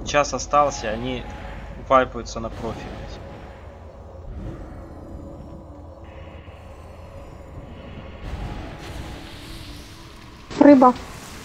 Час остался, они вайпаются на профи. Рыба.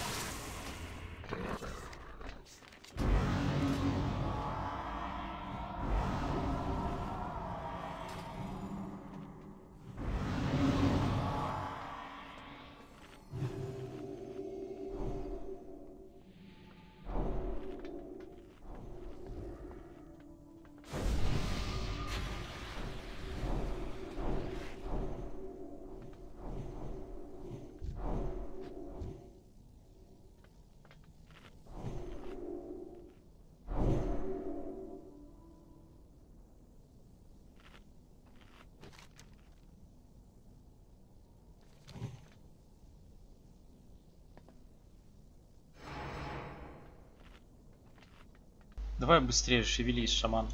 Давай быстрее, шевелись, шаман.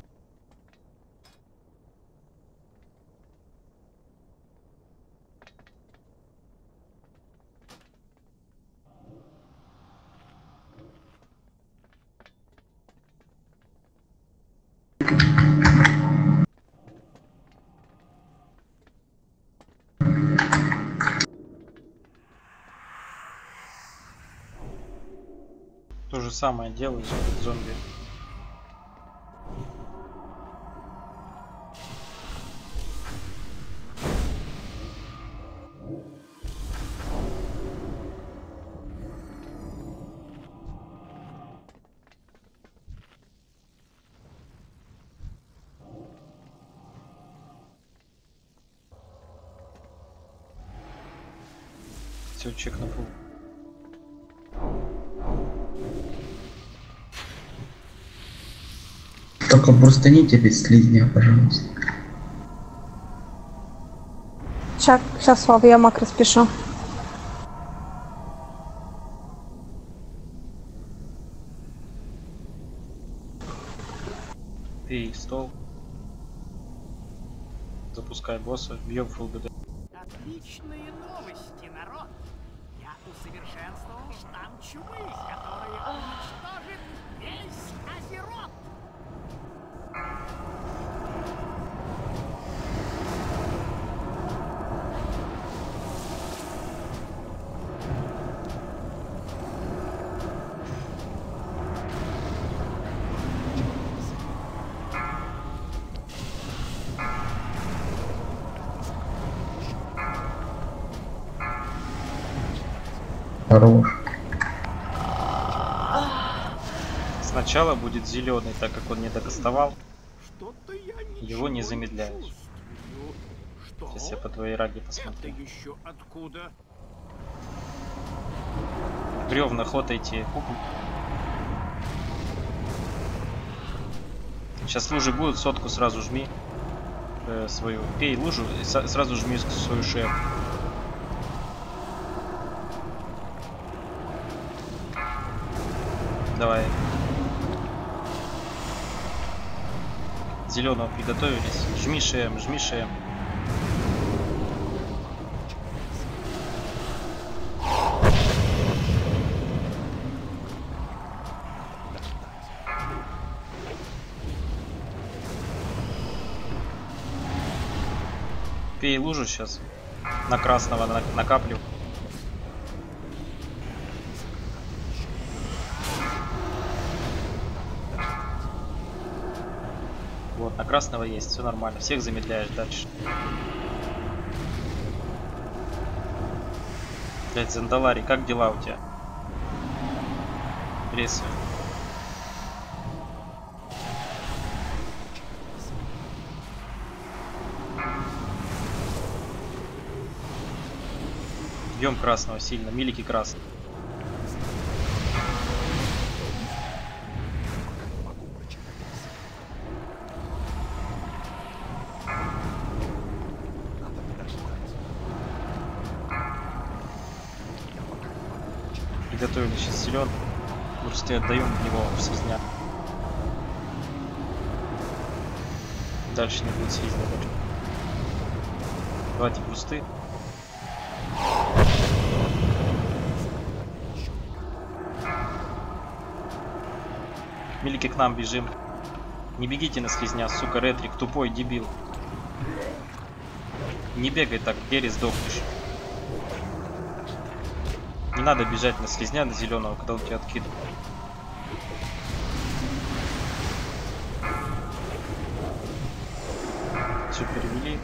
То же самое делай, зомби. Все, чек на пол. Только брустаните без слизня, пожалуйста. Чак, сейчас, Слава, я мак распишу. Пей стол. Запускай босса, бьем фулл ГД. Отличные новости, народ! Я усовершенствовал штамм чумы, который уничтожит весь Азерот! Хорош. Сначала будет зеленый, так как он не докастовал, Что-то я его не ничего замедляешь. чувствую. Что? Сейчас я по твоей раге Это посмотрю. еще откуда? Бревна хотайте. Сейчас лужи будут, сотку сразу жми свою. Пей лужу и сразу жми свою шею. Давай. Зеленого приготовились. Жми шеем, жми шеем. Пей лужу сейчас. На красного накаплю. Вот, на красного есть, все нормально. Всех замедляешь дальше. Блять, Зандалари, как дела у тебя? Пресса. Бьем красного сильно, милики красный. Приготовили сейчас силен. Бурсты отдаем в него в слизняк. Дальше не будет слизня. Давайте бурсты. Милики к нам бежим. Не бегите на слизня, сука, Ретрик, тупой дебил. Не бегай так, Герри, сдохнешь. Не надо бежать на слизня, на зеленого, когда он тебя откидывает. Все перевели.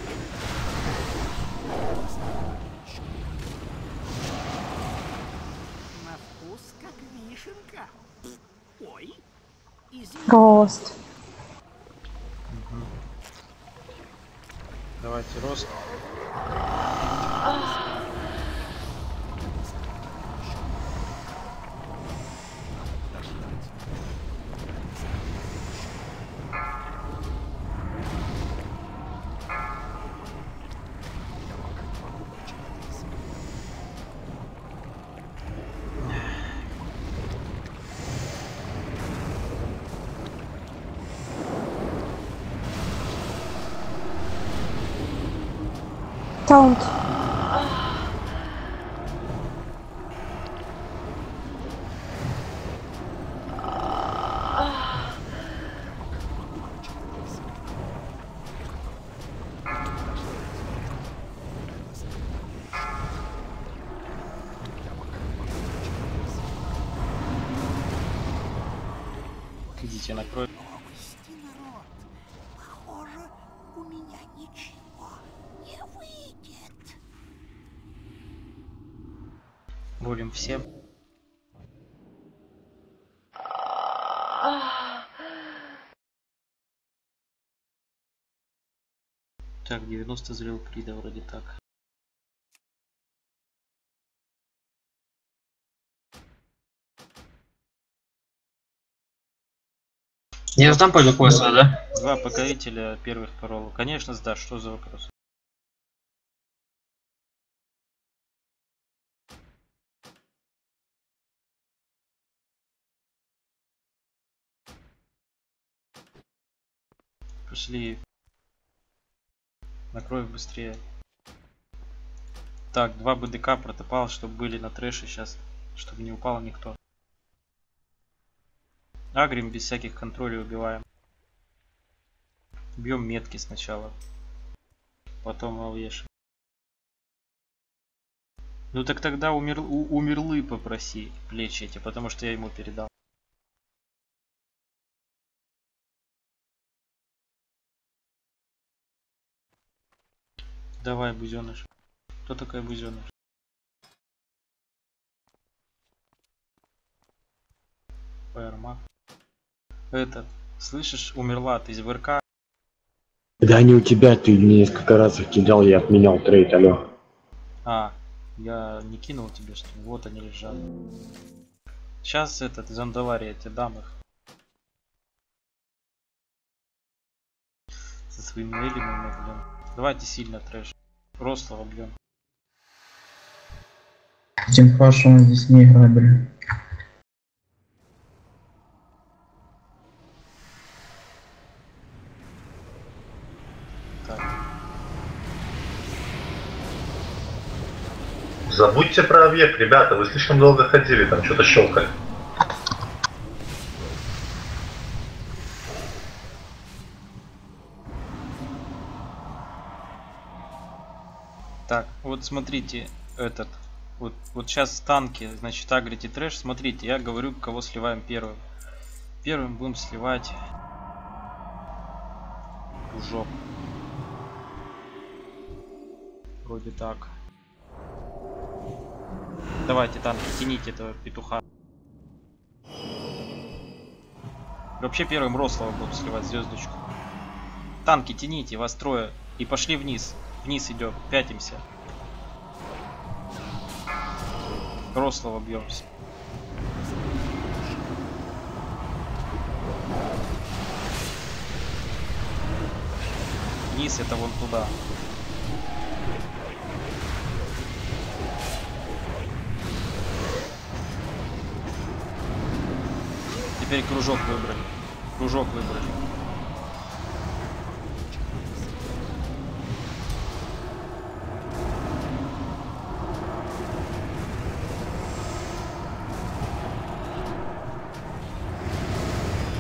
На вкус как вишенка. Ой, извини. Рост. Давайте рост. Таунт. Идите накрой. Новости, народ. Похоже, у меня ничего не выйдет. Рулим всем. Так, 90 зрел Крида вроде так. Я сдам пойду квеста, да? Два покорителя первых по роллу. Конечно, сдашь, что за вопрос? Пошли. Накрой их быстрее. Так, 2 БДК протопал, чтобы были на трэше сейчас, чтобы не упал никто. Агрим без всяких контролей убиваем. Бьем метки сначала. Потом алвешим. Ну так тогда умерлы попроси плечи эти, потому что я ему передал. Давай, бузеныш. Кто такой бузеныш? ПРМА. Это, слышишь, умерла ты из ВРК. Да не у тебя, ты мне несколько раз их кидал, я отменял трейд, алло. А, я не кинул тебе, что вот они лежат. Сейчас этот из Андаларии я тебе дам их. Со своими элемами, блин. Давайте сильно трэш. Рослого бьем. Тем Паша, он здесь не играет, блин. Так. Забудьте про объект, ребята, вы слишком долго ходили, там что-то щелкали. Так, вот смотрите, этот. Вот сейчас танки, значит, агрите трэш. Смотрите, я говорю, кого сливаем первым. Первым будем сливать кружок. Вроде так. Давайте, танки, тяните этого петуха. Вообще первым рослого будем сливать звездочку. Танки, тяните, вас трое. И пошли вниз. Вниз идем, пятимся. Рослого бьемся. Вниз это вон туда. Теперь кружок выбрали. Кружок выбрали.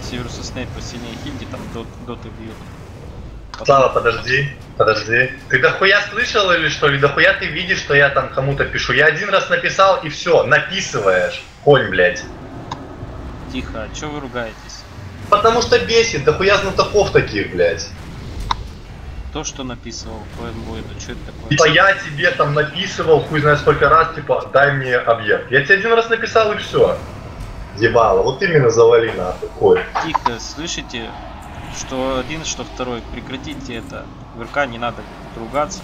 Северус Снейп посильнее Хильди, там доты бьют. Слава, подожди. Ты дохуя слышал или что? Или дохуя ты видишь, что я там кому-то пишу? Я один раз написал и все, написываешь. Конь, блядь. Тихо, а чё вы ругаетесь? Потому что бесит, дохуя знатоков таких, блядь. То, что написывал Флэймбой, это что это такое? Типа я тебе там написывал, хуй знает сколько раз, типа, дай мне объект. Я тебе один раз написал и все. Ебало, вот именно завали нахуй, хуй. Тихо, слышите? Что один, что второй. Прекратите это. В РК не надо ругаться.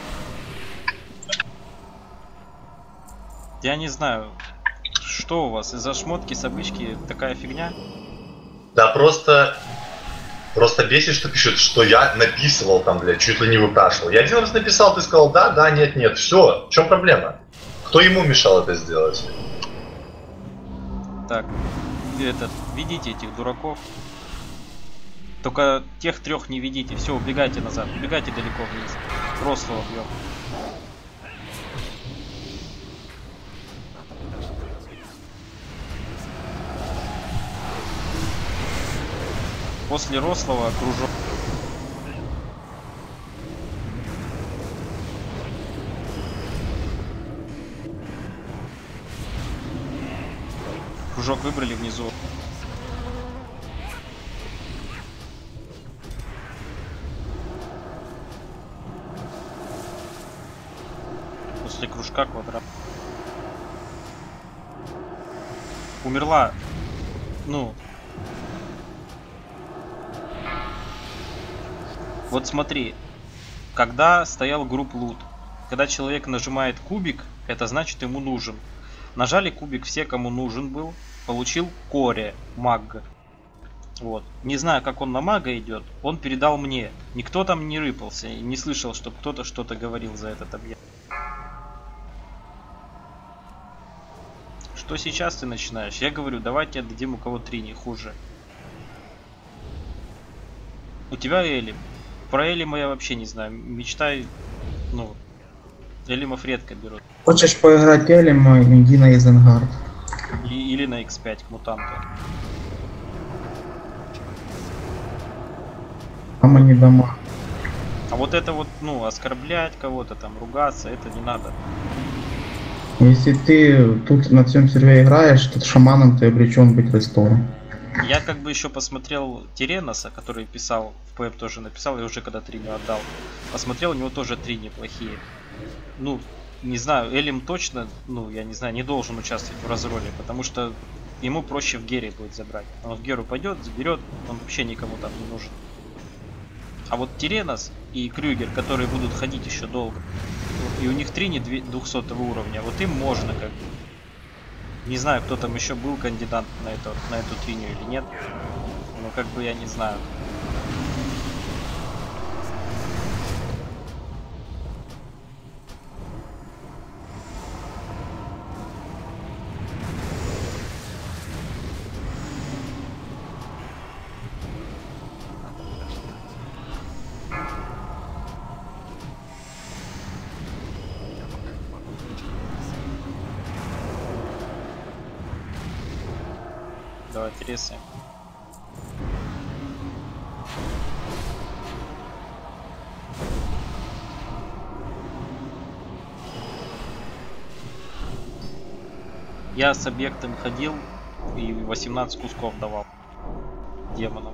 Я не знаю, что у вас, из-за шмотки с обычки такая фигня? Да просто бесит, что пишет, что я написывал там, блядь, чуть ли не выпрашивал. Я один раз написал, ты сказал да, нет, все. В чем проблема? Кто ему мешал это сделать? Так, ведите этих дураков. Только тех трех не ведите. Все, убегайте назад. Убегайте далеко вниз. Рослого бьем. После Рослого кружок. Кружок выбрали внизу. После кружка квадрат. Умерла. Ну. Вот смотри. Когда стоял групп лут. Когда человек нажимает кубик, это значит ему нужен. Нажали кубик все, кому нужен был. Получил коре, маг. Вот. Не знаю, как он на мага идет. Он передал мне. Никто там не рыпался. И не слышал, чтобы кто-то что-то говорил за этот объект. Что сейчас ты начинаешь? Я говорю, давайте отдадим у кого 3, не хуже. У тебя Элим. Про Элима я вообще не знаю. Мечтай, ну, Элимов редко берут. Хочешь поиграть Элима, иди на Изенгард. Или на X5 к мутанту. Там они дома. А вот это вот, ну, оскорблять кого-то там, ругаться, это не надо. Если ты тут на всем сервере играешь, то шаманом ты обречен быть рестором. Я как бы еще посмотрел Тереноса, который писал, в ПМ тоже написал, и уже когда 3 не отдал. Посмотрел, у него тоже 3 неплохие. Ну, не знаю, Элим точно, ну, я не знаю, не должен участвовать в разроле, потому что ему проще в Гере будет забрать. Он в Геру пойдет, заберет, он вообще никому там не нужен. А вот Теренос и Крюгер, которые будут ходить еще долго, и у них 3 не 200 уровня, вот им можно как бы. Не знаю, кто там еще был кандидат на эту триню или нет, но как бы я не знаю. Давай, тресаем. Я с объектом ходил и 18 кусков давал демонам.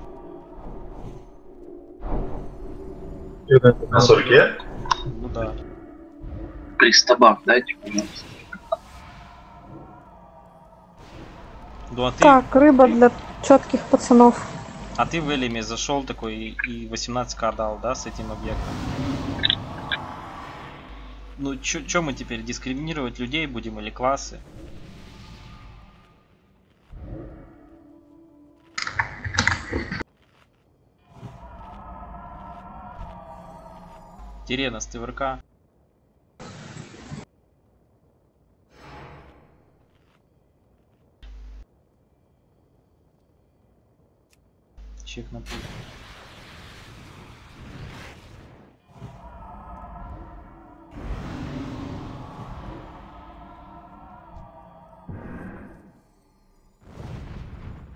На сурке? Ну да. Пристабак дайте, пожалуйста. Ну а ты, Так, рыба для четких пацанов. а ты в Элиме зашел такой и 18к дал, да, с этим объектом? Ну чё мы теперь дискриминировать людей будем или классы? Теренос, ты в РК? Чек на путь.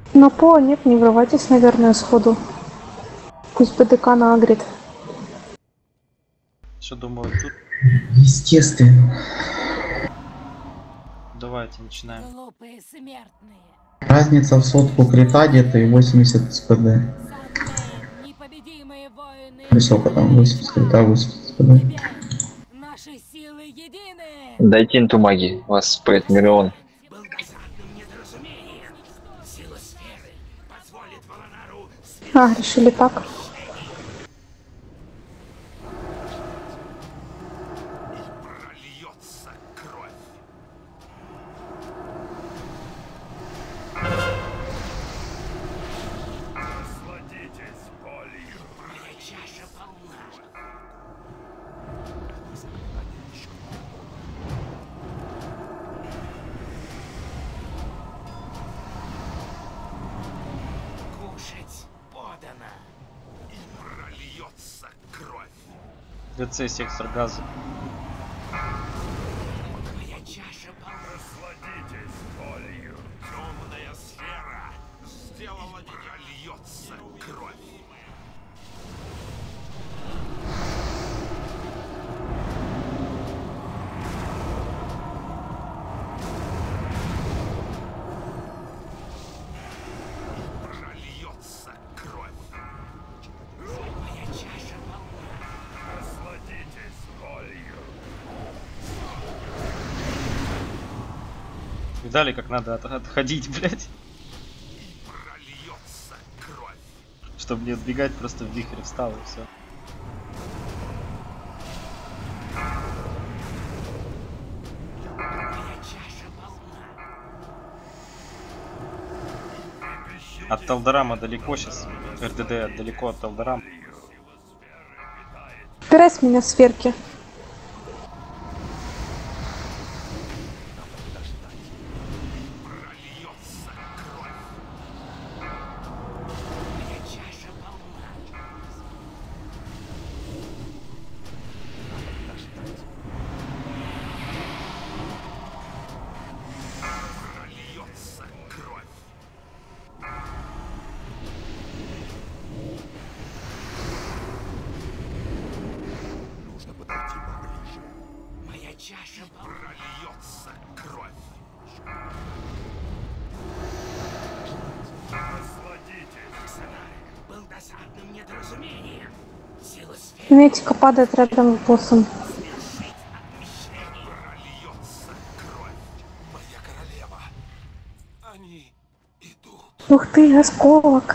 На по нет, не врывайтесь, наверное, сходу. Пусть БДК наагрит. Все, думаю, тут Естественно. давайте начинаем. Глупые смертные. Разница в сотку крита где-то и 80 СПД. Самые непобедимые воины. Высоко там 80 крита, 80 СПД. Теперь наши силы едины. Дайте инту магии, у вас спред миллион. Был досадным недоразумением. Сила сферы позволит Волонару А, решили так. прольется кровь. Насладитесь болью. Моя чаша полна. Кушать подано. И прольется кровь. ДЦ сектор газа. Моя чаша полна. Насладитесь болью. Темная сфера сделала меня, льется кровь. Прольется кровь. Моя чаша полна. Насладитесь болью. Видали, как надо отходить, блядь? Прольется кровь. Чтобы не отбегать, просто в вихрь встал и все. Моя чаша полна. От Талдорама далеко сейчас. РДД далеко от Талдорама. Убирай с меня сверки. Прольется кровь. Моя чаша полна. Прольется кровь. Нужно подойти поближе. Моя чаша прольется кровь. Насладитесь. Аксонар был досадным недоразумением. Сила сферы Метика падает рядом с боссом. свершит отмещение. Прольется кровь. Моя королева. Они идут. Ух ты, осколок.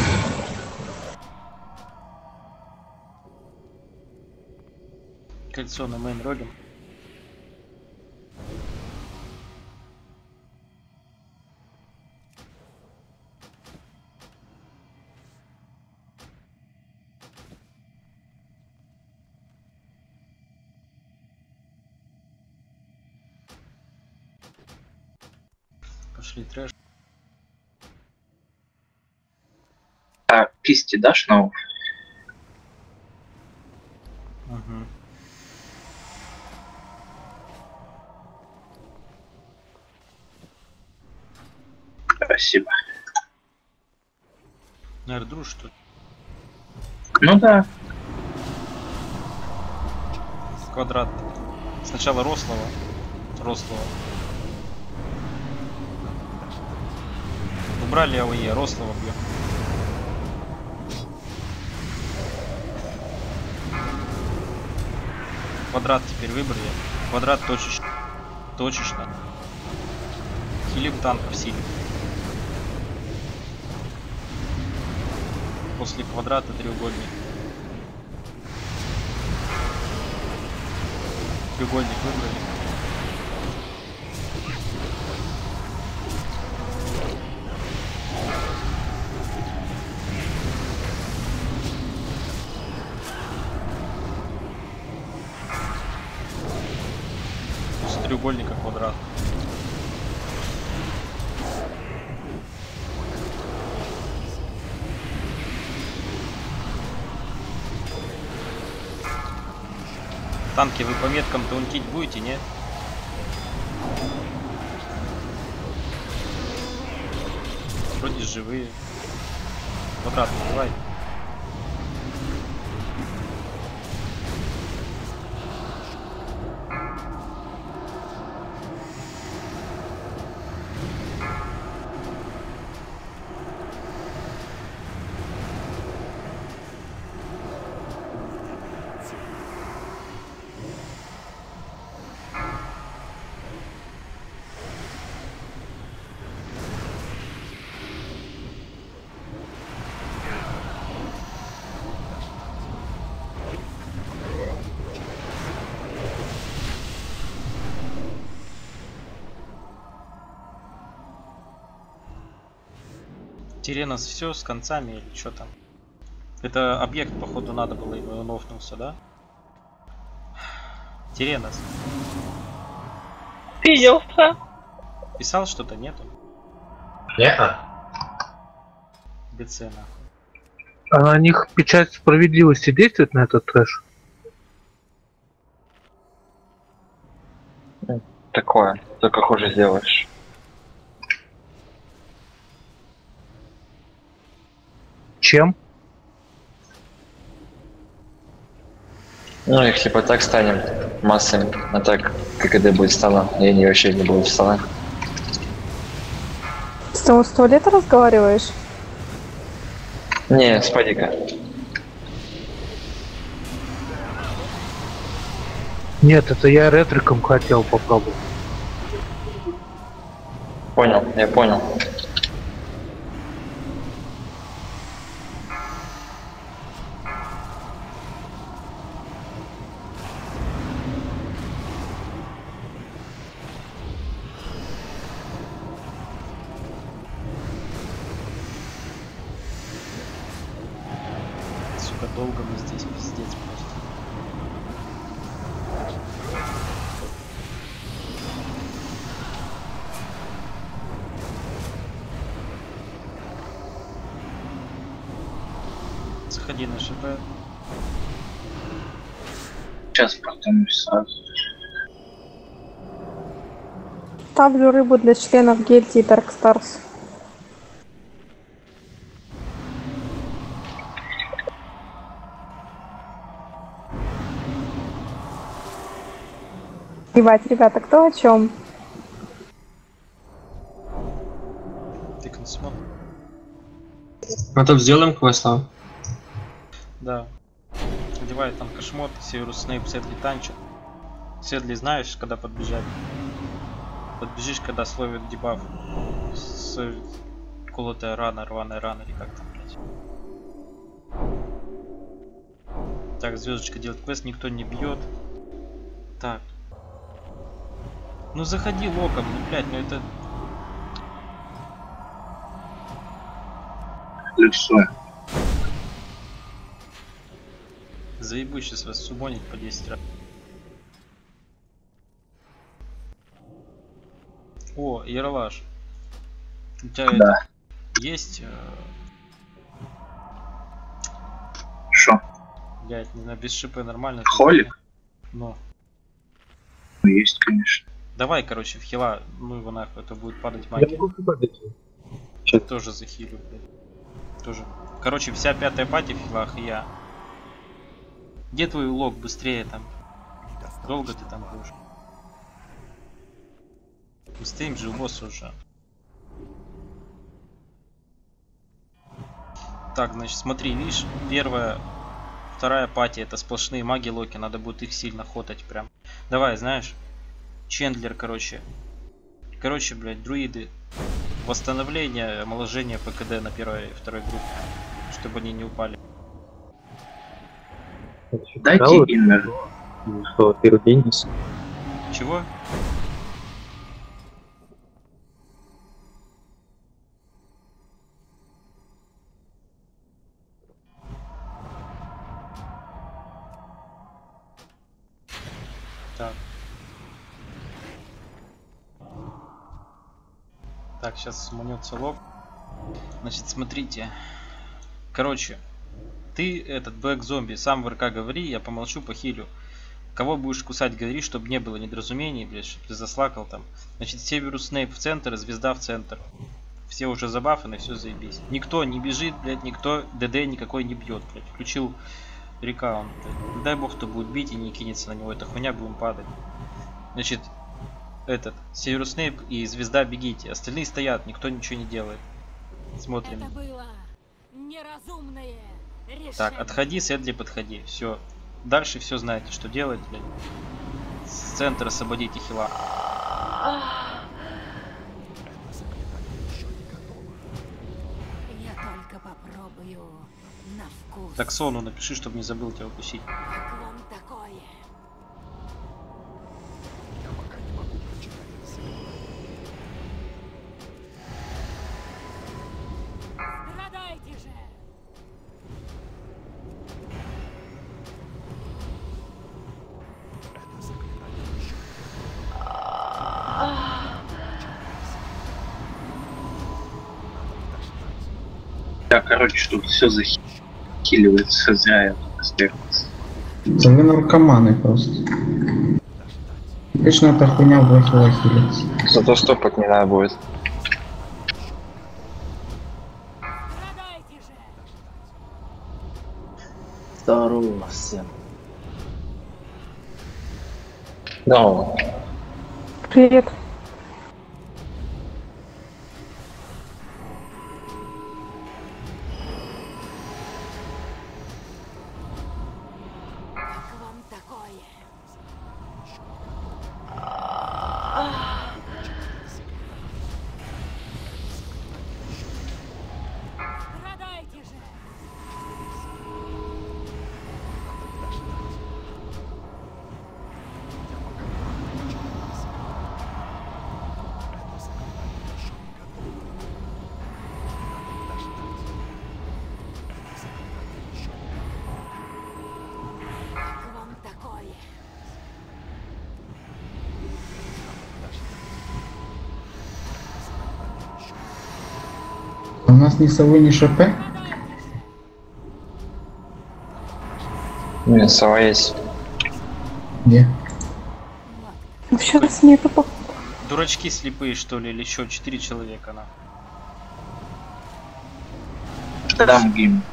Кольцо на мейн роге. Пошли трэш. А кисти дашь новых? Угу. Спасибо. Наверное, друж, что ли? Ну да. Квадрат. Сначала рослого. Убрали АОЕ, рослого бьем. Квадрат теперь выбрали. Квадрат точечно. Хилим танков сильно. После квадрата треугольник. Треугольник выбрали. После треугольника квадрат. Танки вы по меткам таунтить будете, нет? Вроде Вроде живые. Квадратный, давай. Тиренос все с концами или что там? Это объект, походу, надо было ему, он офнулся, да? Тиренос. Видел, да? Писал что-то, нету? Не-а. БЦ нахуй. А на них печать справедливости действует на этот трэш? Такое, только хуже сделаешь. Чем? Ну, если по так станем массами, а так ККД будет стана, и они вообще не будут стана. С тобой в туалете разговариваешь? Не, спадика. Нет, это я ретриком хотел попробовать. Понял, я понял. Сука, долго мы здесь, пиздец просто. Заходи на ШП. Сейчас потом сразу. Ставлю рыбу для членов гильдии Dark Stars. Ебать, ребята, кто о чем? Ты консумал? Мы тут сделаем квест, а? Да. Одевай там кошмот, Северус Снейп, Седли танчит. Седли знаешь, когда подбежать? Подбежишь, когда словит дебаф. Колотая рана, рваная рана, или как там, блять. Так, звездочка делает квест, никто не бьет. Так. Ну заходи локом, ну блять, ну это... Лицо. Заебу сейчас вас субонить по 10 раз. О, Ералаш. У тебя Да. есть... Шо? Блять, не знаю, без шипы нормально? Холик? Ну. Ну, есть, конечно. Давай, короче, в хила, ну его нахуй, это будет падать Я магия. могу победить. Тоже захилю, блядь. Тоже. Короче, вся пятая пати в хилах и я. Где твой лог? Быстрее там. Долго ты там будешь? Мы стоим же у босса уже. Так, значит, смотри, видишь, первая, вторая пати это сплошные маги локи, надо будет их сильно хотать прям. Давай, знаешь, Чендлер, короче, блядь, друиды, восстановление, омоложение ПКД на первой и второй группе, чтобы они не упали. Дайте иннер. Что, пирогенис? Чего? Так. Так, сейчас сманется лоб. Значит, смотрите. Короче, ты, этот Блэк Зомби, сам в РК говори, я помолчу, похилю. Кого будешь кусать, говори, чтобы не было недоразумений, блядь, чтобы ты заслакал там. Значит, Северус Снейп в центр, звезда в центр. все уже забафаны, все заебись. Никто не бежит, блядь, никто ДД никакой не бьет, блядь. Включил рекаунт, блядь. Дай бог, кто будет бить и не кинется на него эта хуйня, будем падать. Значит, этот, Северус Снейп и Звезда бегите. Остальные стоят, никто ничего не делает. Смотрим. Это было неразумное решение. Так, отходи, Сэдли, подходи. Все. Дальше все знаете, что делать, блядь. С центра освободите хила. Я только попробую на вкус. Так, Сону напиши, чтобы не забыл тебя укусить. Как вам такое? Страдайте же! Да, короче, тут все захиливается, зря я тут остается. Да вы наркоманы просто. Вечно эта хуйня в хила хилится. Зато стопать не надо будет. Страдайте же! Здорово всем. No. Привет. Как вам такое? Страдайте же! Как вам такое? У нас ни совы, ни ШП. Нет, сова есть. Где? Сейчас нету. Дурачки слепые, что ли, или еще 4 человека, на. Дам гимн.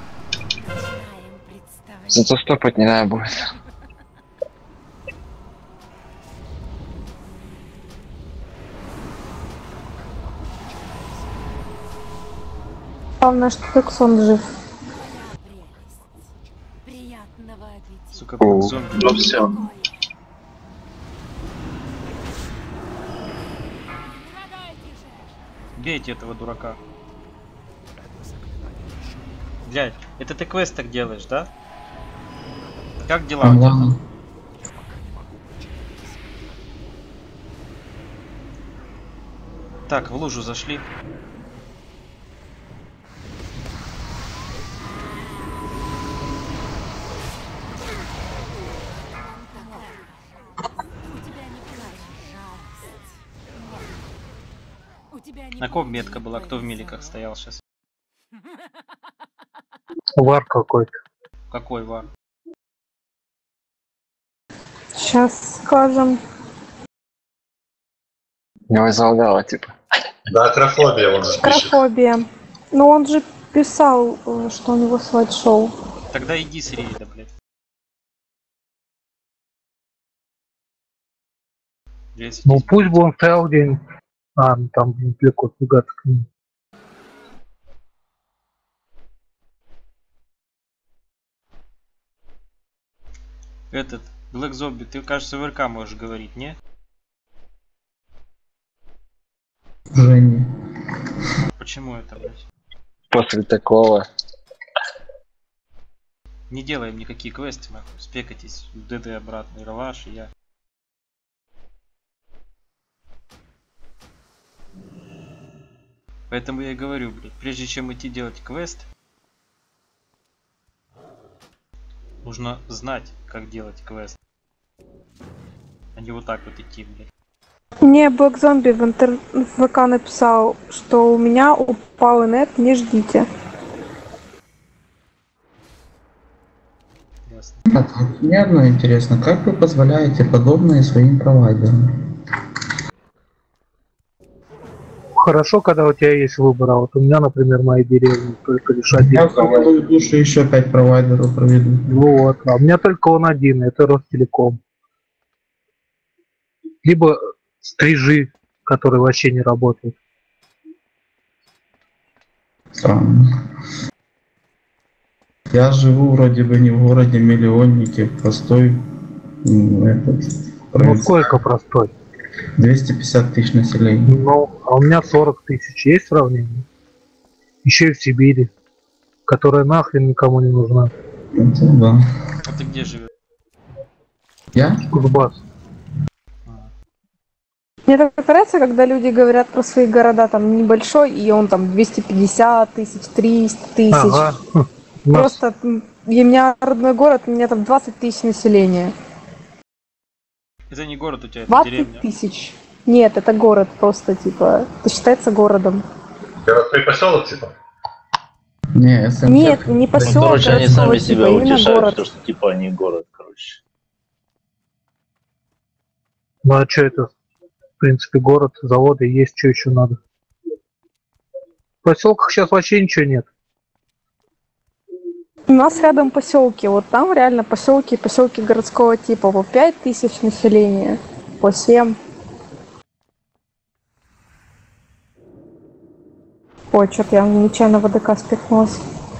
Зато стопать не надо будет. Главное, что Тексон жив. Приятного аппетита. Сука, О, зомби. Ну все. Бейте этого дурака. Блядь, это ты квест так делаешь, да? Как дела у тебя Ладно. там? Так, в лужу зашли. На ком метка была? Кто в миликах стоял сейчас? Вар какой-то. Какой вар? Сейчас скажем. Не залгала, типа. Да, акрофобия, он же пишет. Акрофобия. Но он же писал, что у него слайд-шоу. Тогда иди с рейда, блядь. Ну пусть бы он стоял где-нибудь. А, ну там недалеко фигаться к нему. Этот, Black Zombie, ты, кажется, в РК можешь говорить, не? Женя. Почему это, блядь? После такого. Не делаем никакие квесты, нахуй. Спекайтесь в ДД обратно, Ироваш и я. Поэтому я и говорю, блядь, прежде чем идти делать квест, нужно знать, как делать квест. А не вот так вот идти, блядь. Мне Black Zombie в ВК написал, что у меня упал инет, не ждите. Ясно. Так, вот мне одно интересно, как вы позволяете подобное своим провайдерам? Хорошо, когда у тебя есть выбор, а вот у меня, например, мои деревни только лишь один Я провайдер. проведу душу, еще 5 провайдеров проведу. Вот, а у меня только он один, это Ростелеком. Либо 3G, который вообще не работает. Странно. Я живу вроде бы не в городе миллионнике, простой этот. Ну сколько простой? 250 тысяч населения. Ну, а у меня 40 тысяч. Есть сравнение? Еще и в Сибири, которая нахрен никому не нужна. Это да. А ты где живешь? Я? Кузбасс. Мне так нравится, когда люди говорят про свои города, там небольшой, и он там 250 тысяч, 300 тысяч. Ага. Просто и у меня родной город, у меня там 20 тысяч населения. Это не город у тебя, это 20 деревня. тысяч. Нет, это город просто, типа, это считается городом. Городской поселок, типа? Не, СМТ. Нет, не поселок, Короче, они городского сами типа, себя именно утешают, город. то, что типа они город, короче. Ну а что это? В принципе, город, заводы есть, что еще надо? В поселках сейчас вообще ничего нет. У нас рядом поселки, вот там реально поселки городского типа, по 5 тысяч населения, по 7. Ой, что-то я нечаянно в АДК спихнулась.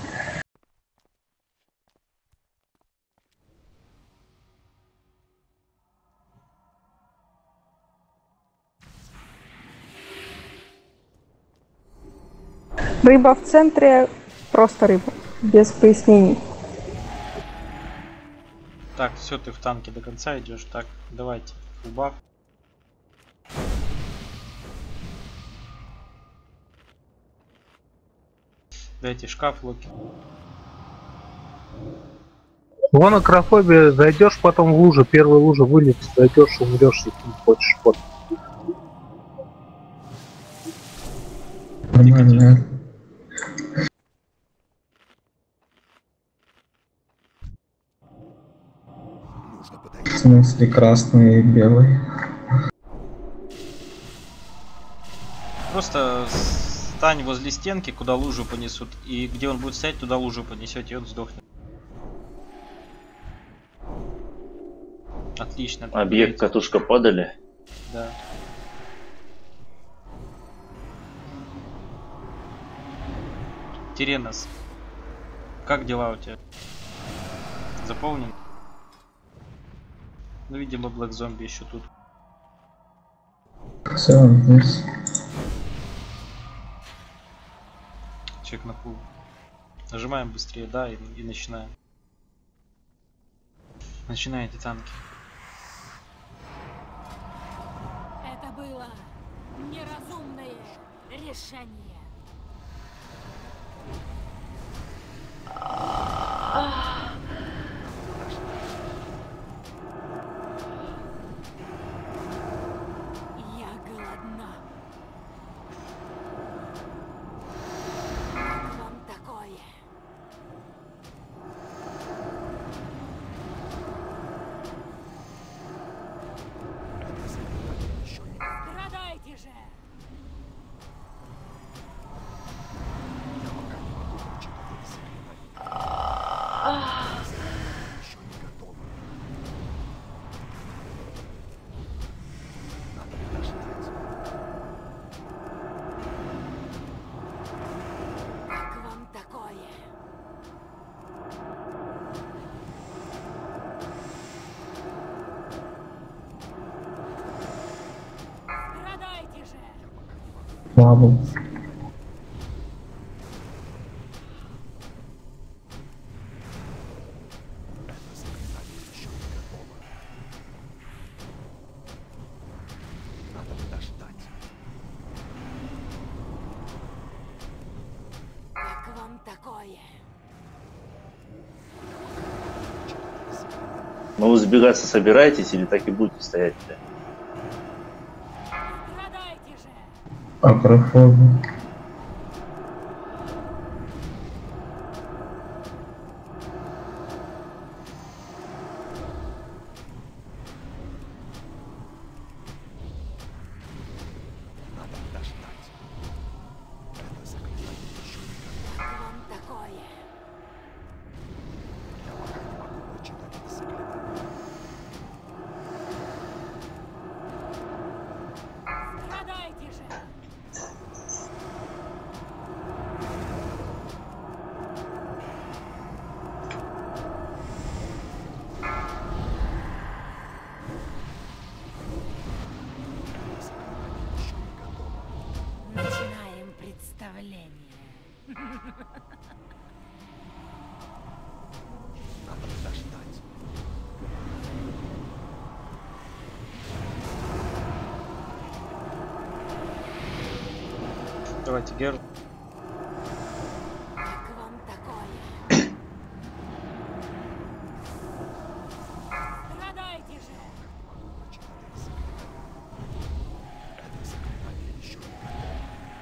Рыба в центре, просто рыба, без пояснений. Так, все, ты в танке до конца идешь. Так, давайте. Фулбаф. Дайте шкаф, локи. Вон акрофобия, зайдешь потом в лужу, первая лужа вылез, зайдешь, умрешь, если не хочешь. Вот. Нормально. В смысле красный и белый? Просто стань возле стенки, куда лужу понесут. И где он будет стоять, туда лужу понесете, и он сдохнет. Отлично. Объект катушка подали. Да. Теренос. Как дела у тебя? Заполнен? Ну, видимо, Black Zombie еще тут. Все, здесь. Чек на пул. Нажимаем быстрее, да, и начинаем. Начинайте танки. Это было неразумное решение. Я голодна. Как вам такое? Страдайте же! Как вам такое? Страдайте же! Бабл. Как вам такое? Ну, вы сбегаться собираетесь или так и будете стоять? Да? Страдайте же! Акрофобия. Надо подождать. Давайте, Гер. Как вам такое? Страдайте же! Это заклинание еще не готово.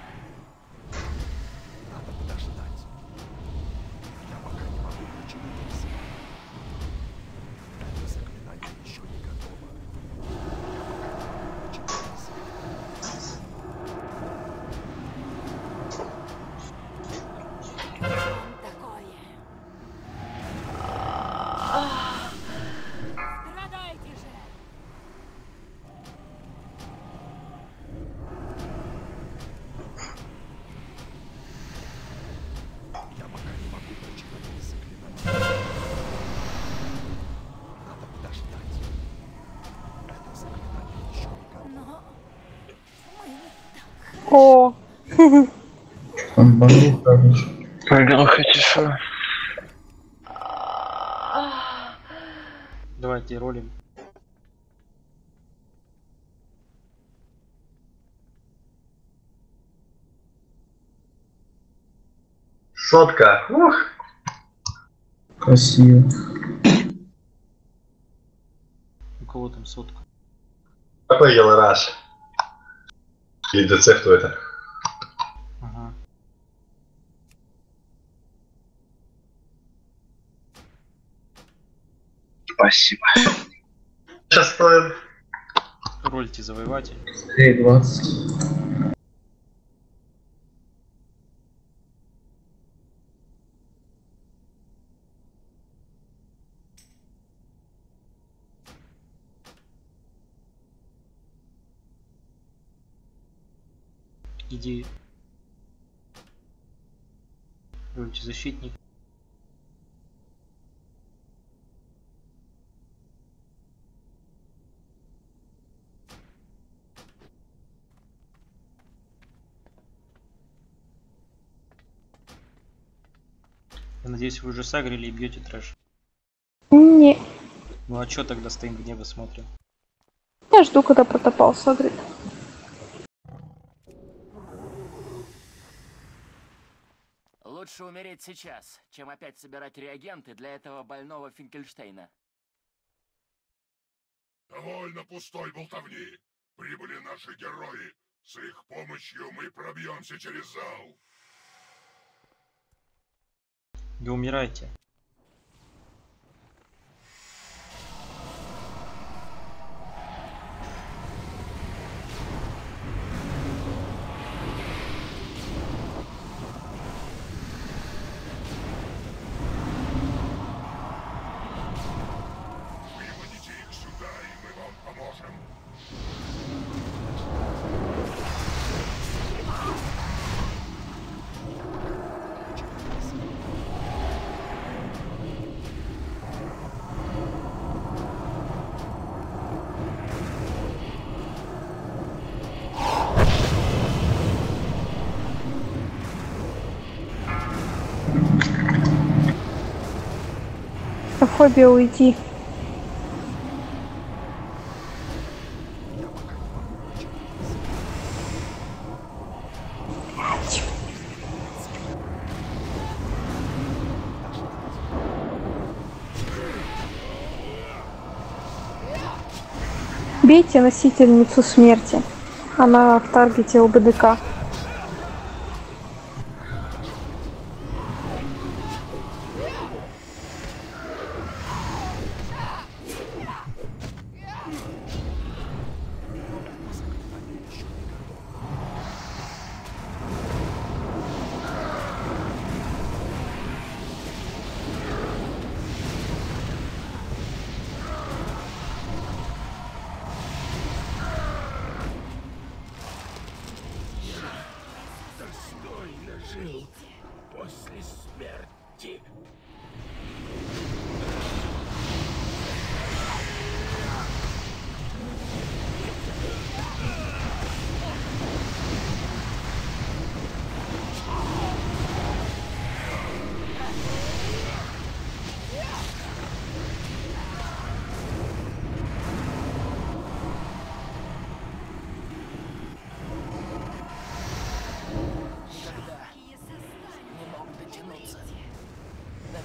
Надо подождать. Я пока не могу прочитать язык. Это заклинание еще не готово. Я пока не могу прочитать язык. Как вам такое? Страдайте же! Я пока не могу прочитать заклинание. Надо подождать. Это заклинание еще не готово. Но мы О, Там багу кажешь. Громко тише. Давайте ролим. Сотка. Ух. Красиво. У кого там сотка? Какой Елараш? Или ДЦ, кто это? Ага. Спасибо. Сейчас стоит. Рольте завоеватель. 3,20. Иди. Рольте защитник. Я надеюсь, вы уже сагрили и бьете трэш. не. Ну а чё тогда стоим в небо смотрим? Я жду, когда протопал согрет. Лучше умереть сейчас, чем опять собирать реагенты для этого больного Финкельштейна. Довольно пустой болтовни. Прибыли наши герои. С их помощью мы пробьемся через зал. Не умирайте. Выводите их сюда, и мы вам поможем. Фобия, уйди. Бейте носительницу смерти. Она в таргете у БДК.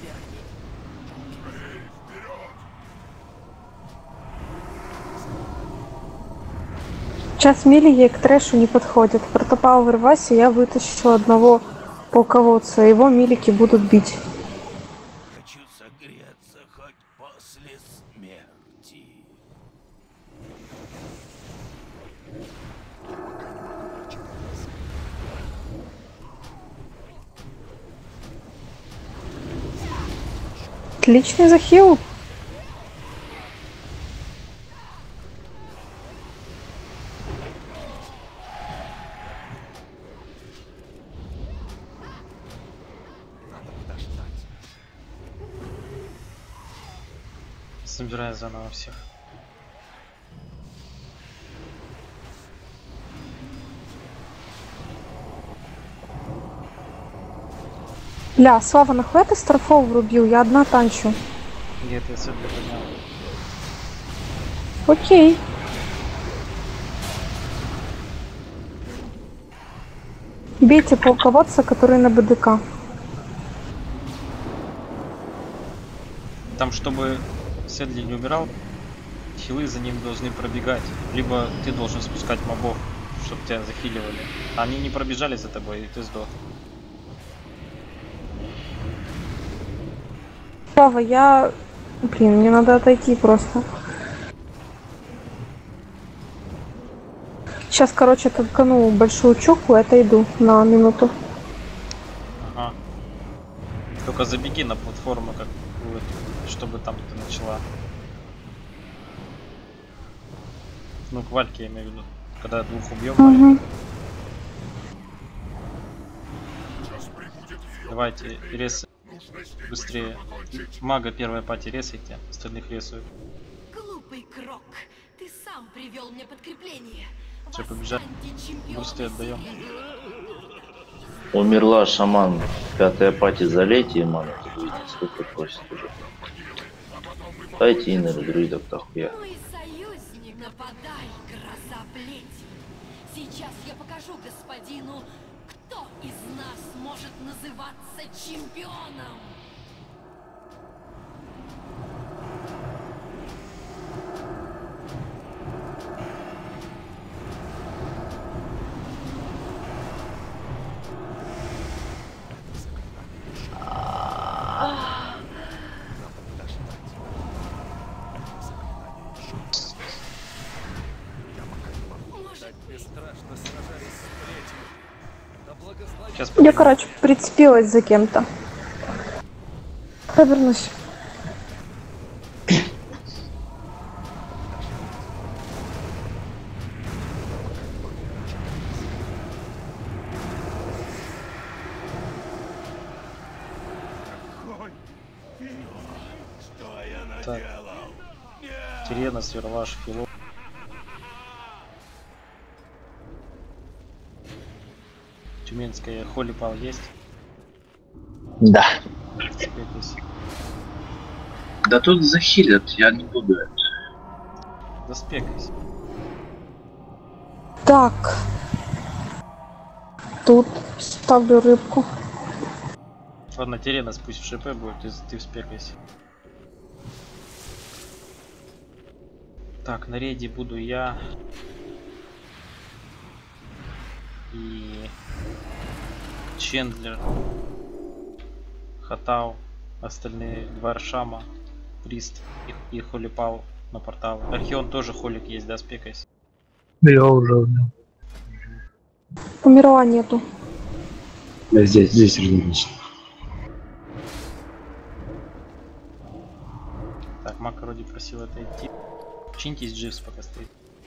Сейчас мили ей к трэшу не подходит. Протопауэр Вася, я вытащу одного полководца. Его милики будут бить. Хочу согреться хоть после смерти. Отличный захил. Собираю заново всех. Бля, Слава, нахуя ты Старфол врубил? Я одна танчу. Нет, я себе понял. Окей. Бейте полководца, который на БДК. Там, чтобы Седли не умирал, хилы за ним должны пробегать. Либо ты должен спускать мобов, чтобы тебя захиливали. Они не пробежали за тобой, и ты сдох. Слава, я... Блин, мне надо отойти просто. Сейчас, короче, толкану большую чуку и отойду на минуту. Ага. Только забеги на платформу, как будет, чтобы там ты начала. Ну, к Вальке я имею в виду. Когда двух убьем. Угу. Давайте, рез быстрее. Мага первая пати ресайте, остальных рисуют. Глупый Крок, ты сам привел мне подкрепление. Все, побежали. Бусты отдаем. Умерла шаман. Пятая пати, залейте и ману. Сколько просит уже. Дайте инер друидов тахуя. Мой союзник, нападай, гроза плети. Сейчас я покажу господину, кто из нас может называться чемпионом. Сейчас Я, короче, прицепилась за кем-то. Повернусь. Так. Тирена, Сверлаш, Фило. Тюменская холипал есть? Да. Спекайся. Да тут захилят, я не буду это. Да спекайся. Так. Тут ставлю рыбку. Ладно, Тирена пусть в ШП будет, ты спекайся. Так, на рейде буду я. И Чендлер, Хатау, остальные два Аршама, Прист и Холипал на портал. Архион тоже холик есть, да, спекайся? Я уже внял. Умерла нету. Да, здесь различно. Так, Мак вроде просил отойти. Чинтесь, Дживс пока стоит.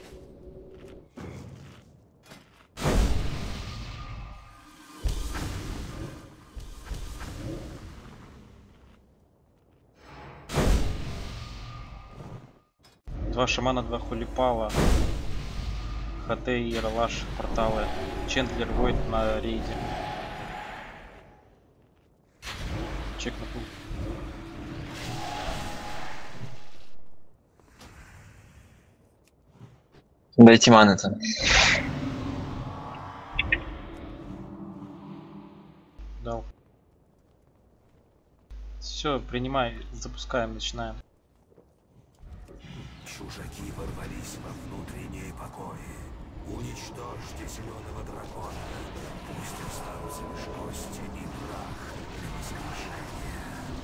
Два шамана, два холипала. ХТ и Ралаш порталы. Чендлер Войд на рейде. Чек на пул. Дайте маны там. Дал. Все, принимай, запускаем, начинаем. Чужаки ворвались во внутренние покои. Уничтожьте зеленого дракона. Пусть останутся лишь кости и прах для воскрешения.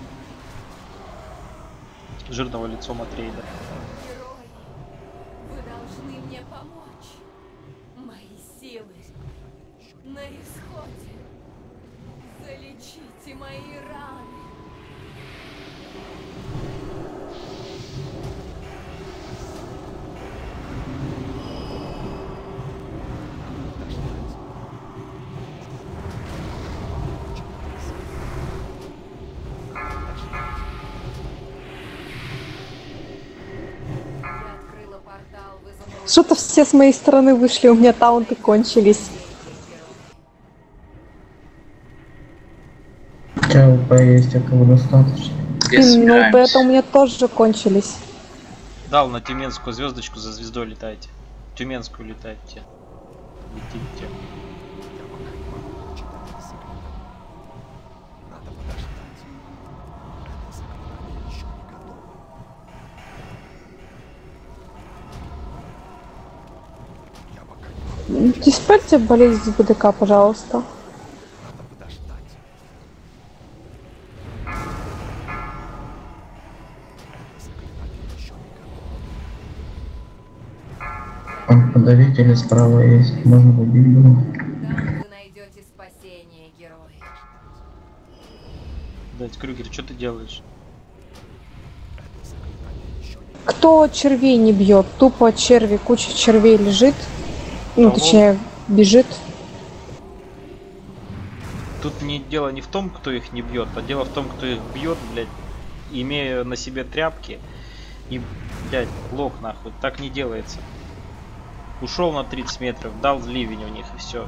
Жирного лицом Атрейда. Герои, вы должны мне помочь. Мои силы на исходе. Залечите мои раны. Что-то все с моей стороны вышли, у меня таунты кончились. У тебя УП есть, этого достаточно. Ну, УП-то у меня тоже кончились. Дал на Тюменскую звездочку, за звездой летайте. Тюменскую летайте. Летите. Диспельте болезнь с БДК, пожалуйста. Он подавитель справа есть, можно убить было. Там вы найдете спасение, герои. Блять, Крюгер, что ты делаешь? Кто червей не бьет? Тупо черви, куча червей лежит. Ну, точнее, бежит. Тут дело не в том, кто их не бьет, а дело в том, кто их бьет, блядь, имея на себе тряпки. И, блядь, лох нахуй. Так не делается. Ушел на 30 метров, дал ливень у них и все.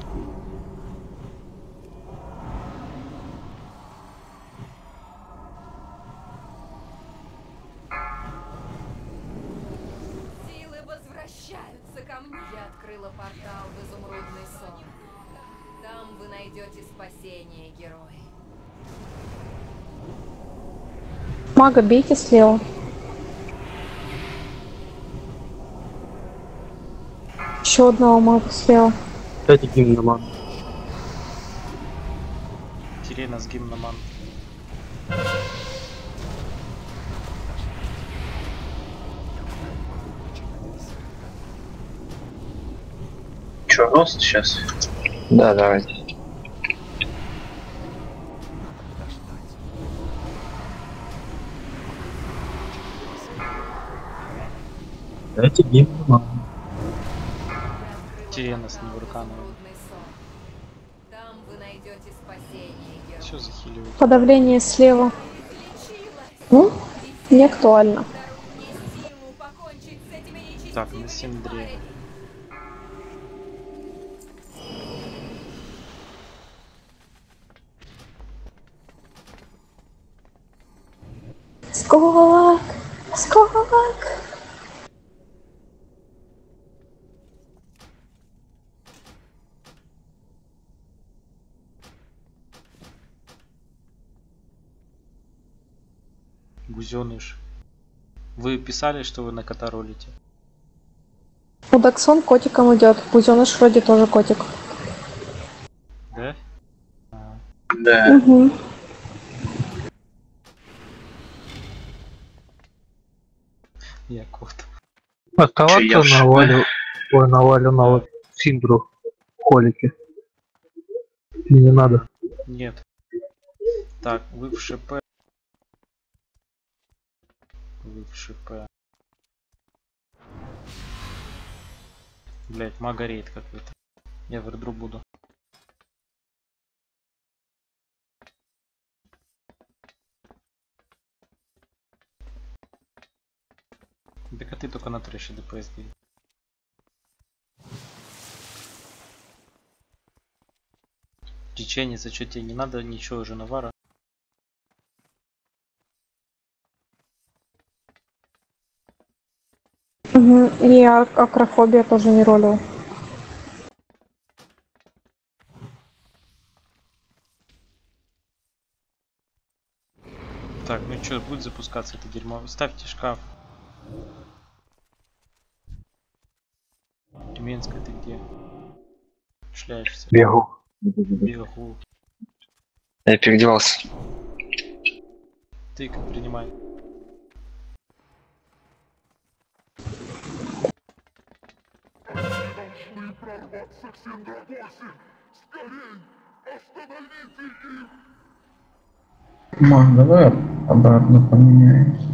Силы возвращаются ко мне. Я открыла портал в изумрудный сон. Там вы найдете спасение, герои. Мага бейте слева. Еще одного мага слева. Дайте гимн. Сирена с гимноман. Че, рост сейчас? Да, давайте. Дайте гимн. Сирена с Невурканом. Там вы найдете спасение, герои. Все захиливает. Подавление слева. Ну, не актуально. Так, на Синдре. Сколок! Сколок! Гузеныш. Вы писали, что вы на кота ролите? Удаксон котиком идет. Бузеныш вроде тоже котик. Да? Да. Угу. Я кот. Оставаться на Валю. Ой, на Валю, на вот Синдру. Холики. Не надо. Нет. Так, вы в ШП. Вы в ШП. Блять, мага рейд какой-то. Я в эрдру буду. Так а ты только на трэше ДПС бей. Чеченец, а что тебе не надо ничего уже навара? Угу. И акрофобия тоже не ролил. Так, ну что, будет запускаться это дерьмо? Ставьте шкаф. Тюменская, ты где? Шляешься. Бегу. Бегу. Я переодевался. Ты как принимай. Должны прорваться к Синдрабосе! Скорей! Остановите их! Мак, давай обратно поменяемся.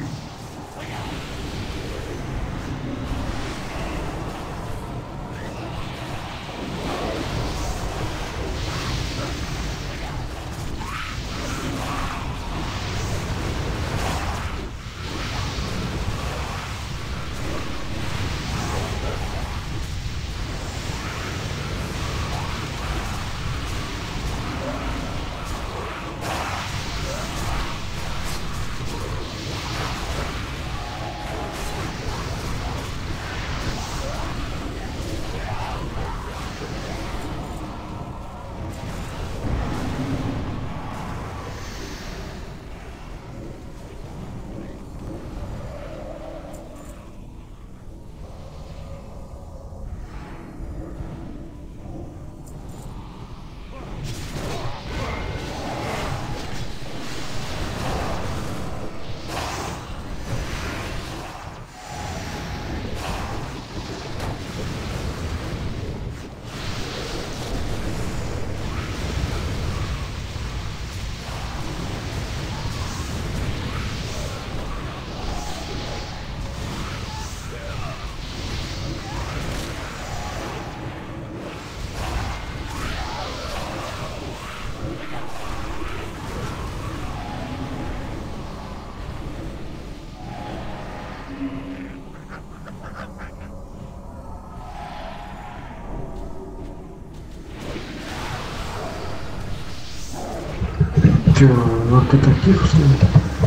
Че, ну ты таких что ли?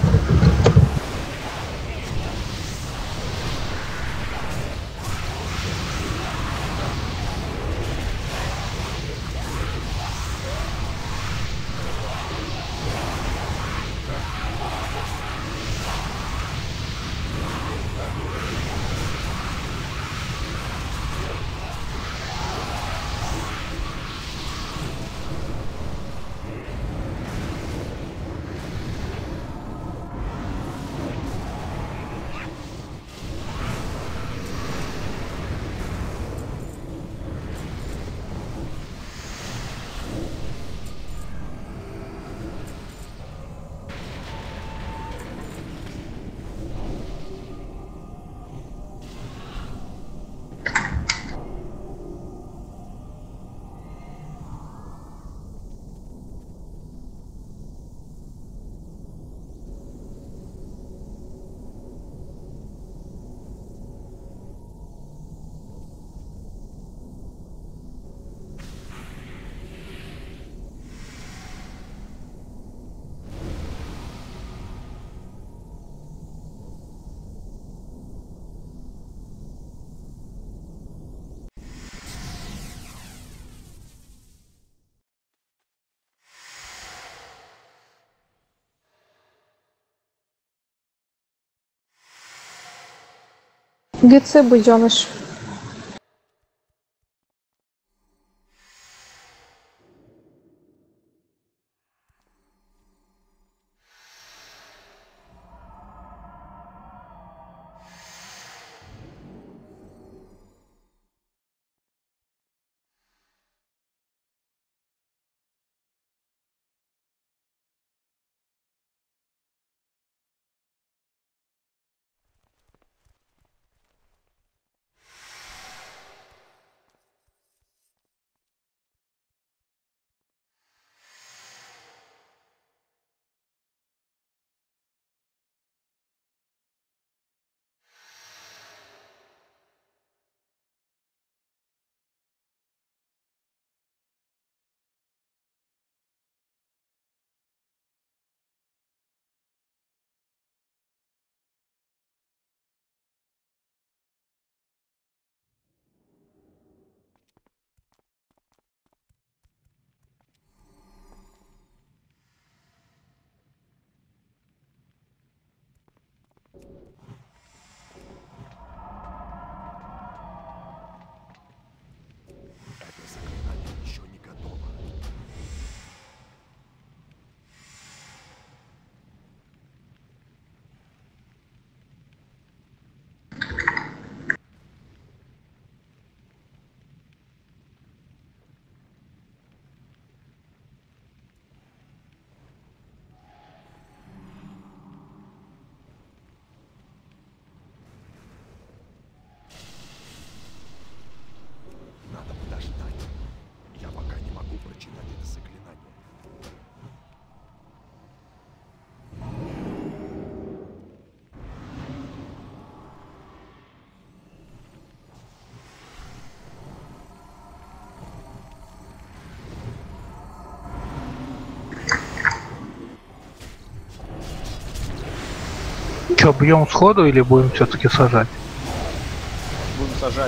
ГЦ, буденыш. Че, бьем сходу или будем все-таки сажать? Будем сажать.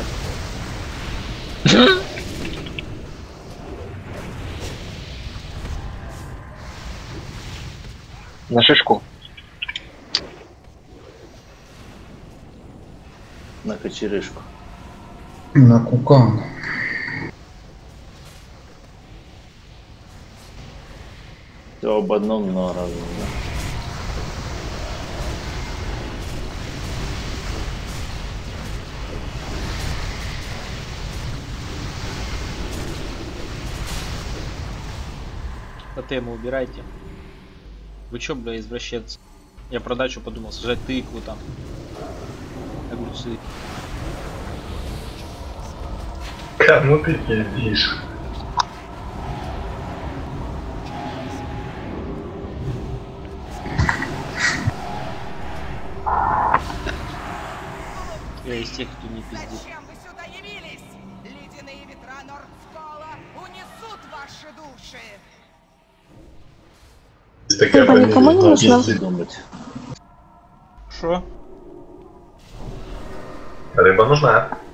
На шишку. На кочерышку. На кукан. Все об одном, но разном, да? Тотемы убирайте. Вы чё, бля, извращенцы? Я про дачу подумал, сажать тыкву там. Огурцы. Кому ты пиздишь? Я из тех, кто не пиздит. Зачем вы сюда явились? Ледяные ветра Нордскола унесут ваши души. Рыба никому не нужна. Шо? Рыба нужна.